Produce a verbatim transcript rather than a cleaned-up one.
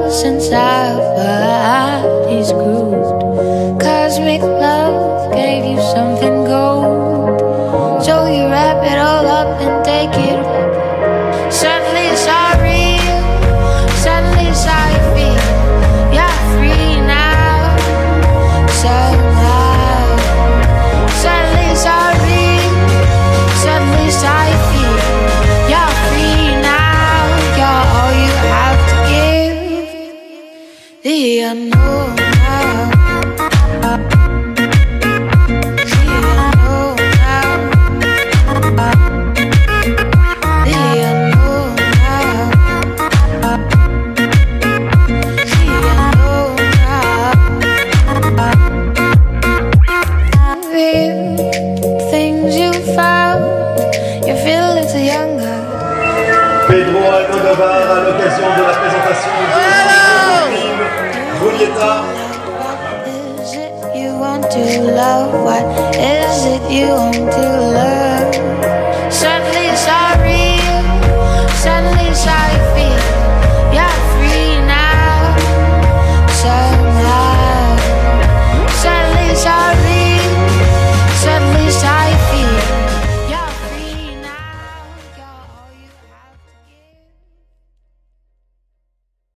since our bodies grooved. Cosmic love gave you something gold, so you wrap it all up and take it. Suddenly it's all real, suddenly it's how you feel. You're free now, somehow. Suddenly it's all real, suddenly it's how you feel. You're free now, you're all you have to give. The unknown now. Pedro Almodovar à l'occasion de la présentation de film Julieta. Is it you want to love? What is it you want to love? Suddenly